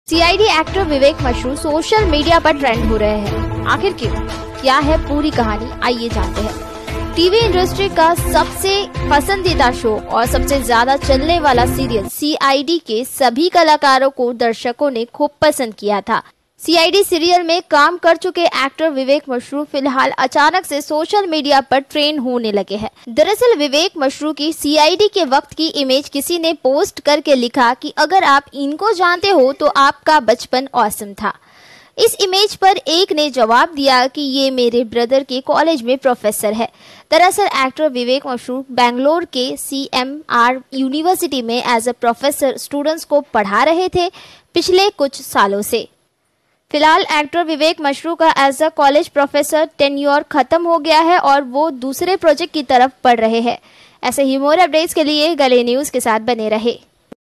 CID actor Vivek Mushran social media पर trend हो रहे हैं। आखिर क्यों? क्या है पूरी कहानी, आइए जानते हैं। टीवी इंडस्ट्री का सबसे पसंदीदा शो और सबसे ज्यादा चलने वाला सीरियल सीआईडी के सभी कलाकारों को दर्शकों ने खूब पसंद किया था। सीआईडी सीरियल में काम कर चुके एक्टर विवेक मशरूम फिलहाल अचानक से सोशल मीडिया पर ट्रेंड होने लगे हैं। दरअसल विवेक मशरूम की सीआईडी के वक्त की इमेज किसी ने पोस्ट करके लिखा कि अगर आप इनको जानते हो तो आपका बचपन औसम था। इस इमेज पर एक ने जवाब दिया कि ये मेरे ब्रदर के कॉलेज में प्रोफेसर है। दरअसल एक्टर विवेक मशरूम बेंगलोर के CMR यूनिवर्सिटी में एज अ प्रोफेसर स्टूडेंट्स को पढ़ा रहे थे पिछले कुछ सालों से। फिलहाल एक्टर विवेक मशरूम का as a college professor tenure खत्म हो गया है और वो दूसरे प्रोजेक्ट की तरफ बढ़ रहे हैं। ऐसे ही मोर अपडेट्स के लिए गले न्यूज के साथ बने रहे।